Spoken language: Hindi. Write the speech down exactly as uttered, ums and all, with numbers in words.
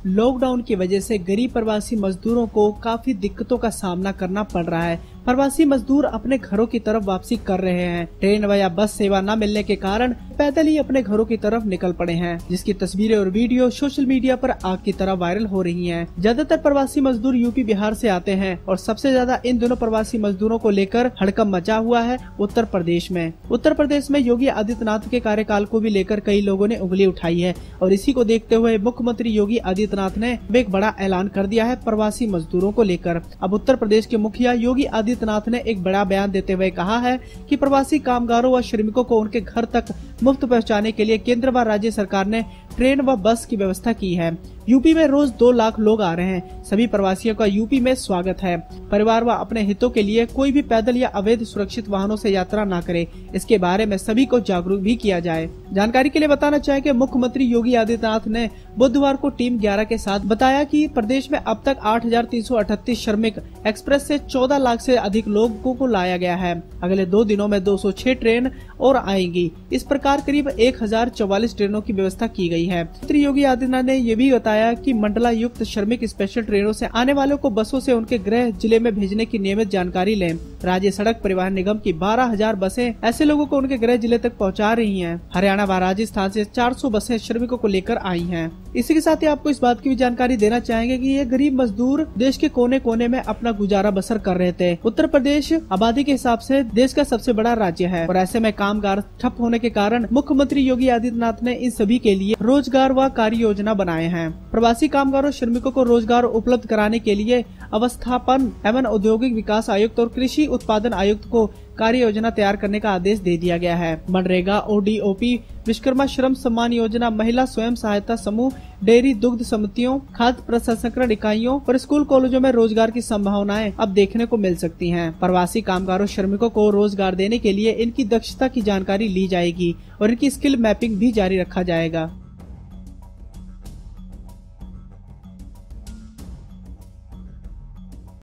लॉकडाउन की वजह से गरीब प्रवासी मजदूरों को काफी दिक्कतों का सामना करना पड़ रहा है। प्रवासी मजदूर अपने घरों की तरफ वापसी कर रहे हैं। ट्रेन व या बस सेवा न मिलने के कारण पैदल ही अपने घरों की तरफ निकल पड़े हैं, जिसकी तस्वीरें और वीडियो सोशल मीडिया पर आग की तरह वायरल हो रही हैं। ज्यादातर प्रवासी मजदूर यूपी बिहार से आते हैं और सबसे ज्यादा इन दोनों प्रवासी मजदूरों को लेकर हड़कंप मचा हुआ है उत्तर प्रदेश में। उत्तर प्रदेश में योगी आदित्यनाथ के कार्यकाल को भी लेकर कई लोगों ने उंगली उठाई है और इसी को देखते हुए मुख्यमंत्री योगी आदित्यनाथ ने एक बड़ा ऐलान कर दिया है प्रवासी मजदूरों को लेकर। अब उत्तर प्रदेश के मुखिया योगी आदित्यनाथ ने एक बड़ा बयान देते हुए कहा है कि प्रवासी कामगारों व श्रमिकों को उनके घर तक मुफ्त पहुंचाने के लिए केंद्र व राज्य सरकार ने ट्रेन व बस की व्यवस्था की है। यूपी में रोज दो लाख लोग आ रहे हैं। सभी प्रवासियों का यूपी में स्वागत है। परिवार व अपने हितों के लिए कोई भी पैदल या अवैध सुरक्षित वाहनों से यात्रा न करे, इसके बारे में सभी को जागरूक भी किया जाए। जानकारी के लिए बताना चाहें कि मुख्यमंत्री योगी आदित्यनाथ ने बुधवार को टीम ग्यारह के साथ बताया कि प्रदेश में अब तक आठ हजार तीन सौ अठतीस श्रमिक एक्सप्रेस से चौदह लाख से अधिक लोगों को लाया गया है। अगले दो दिनों में दो सौ छह ट्रेन और आएंगी। इस प्रकार करीब एक हजार चौवालीस ट्रेनों की व्यवस्था की गई है। मुख्यमंत्री योगी आदित्यनाथ ने ये भी बताया कि मंडलायुक्त श्रमिक स्पेशल ट्रेनों से आने वालों को बसों से उनके गृह जिले में भेजने की नियमित जानकारी लें। राज्य सड़क परिवहन निगम की बारह हजार बसें ऐसे लोगों को उनके गृह जिले तक पहुंचा रही हैं। हरियाणा व राजस्थान से चार सौ बसें श्रमिकों को लेकर आई हैं। इसी के साथ ही आपको इस बात की भी जानकारी देना चाहेंगे कि ये गरीब मजदूर देश के कोने कोने में अपना गुजारा बसर कर रहे थे। उत्तर प्रदेश आबादी के हिसाब से देश का सबसे बड़ा राज्य है और ऐसे में कामगार ठप होने के कारण मुख्यमंत्री योगी आदित्यनाथ ने इन सभी के लिए रोजगार व कार्य योजना बनाए हैं। प्रवासी कामगारों श्रमिकों को रोजगार उपलब्ध कराने के लिए अवस्थापन एवं औद्योगिक विकास आयुक्त और कृषि उत्पादन आयुक्त को कार्य योजना तैयार करने का आदेश दे दिया गया है। मनरेगा, ओडीओपी, विश्वकर्मा श्रम सम्मान योजना, महिला स्वयं सहायता समूह, डेयरी दुग्ध समितियों, खाद्य प्रसंस्करण इकाइयों और स्कूल कॉलेजों में रोजगार की संभावनाएं अब देखने को मिल सकती हैं। प्रवासी कामगारों श्रमिकों को रोजगार देने के लिए इनकी दक्षता की जानकारी ली जाएगी और इनकी स्किल मैपिंग भी जारी रखा जाएगा।